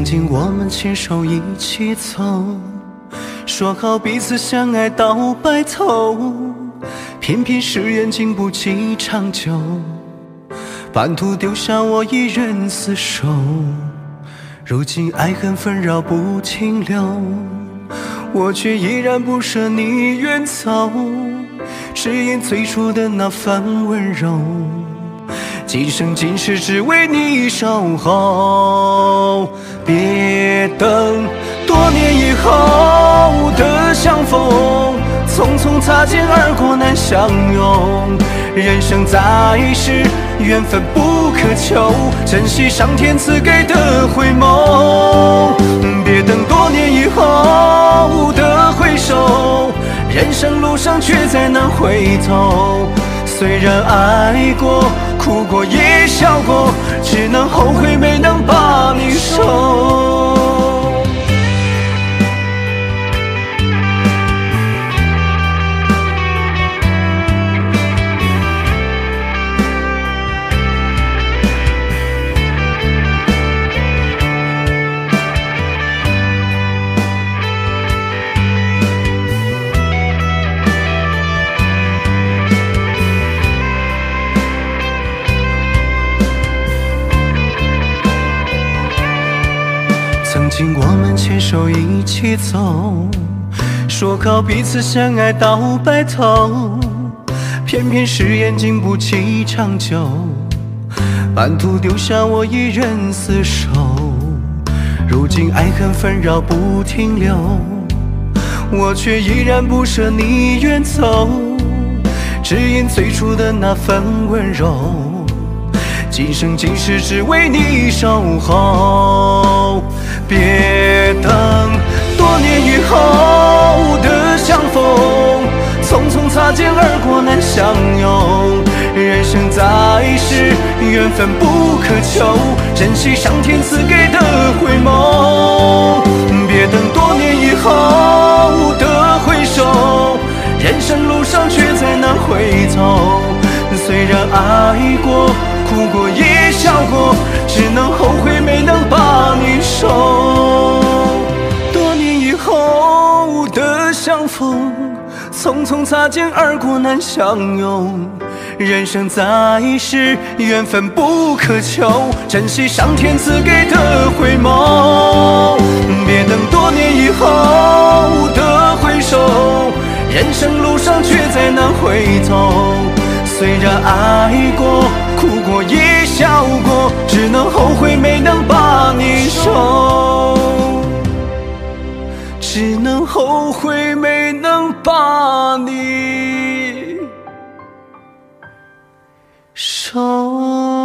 经我们牵手一起走，说好彼此相爱到白头，偏偏誓言经不起长久，半途丢下我一人厮守。如今爱恨纷扰不停留，我却依然不舍你远走，只因最初的那份温柔，今生今世只为你守候。别等多年以后的相逢，匆匆擦肩而过难相拥。人生在世，缘分不可求，珍惜上天赐给的回眸。别等多年以后的回首，人生路上却再难回头。虽然爱过哭过也笑过，只能后悔没能把你守。曾经我们牵手一起走，说好彼此相爱到白头，偏偏誓言经不起长久，半途丢下我一人厮守。如今爱恨纷扰不停留，我却依然不舍你远走，只因最初的那份温柔，今生今世只为你守候。别等多年以后的相逢，匆匆擦肩而过难相拥。人生在世，缘分不可求，珍惜上天赐给的回眸。别等多年以后的回首，人生路上却再难回头。虽然爱过哭过也笑过，只能后悔没能把你守。多年以后的相逢，匆匆擦肩而过难相拥。人生在世，缘分不可求，珍惜上天赐给的回眸。别等多年以后的回首，人生路上却再难回头。虽然爱过哭过也笑过，只能后悔没能把你守，只能后悔没能把你守。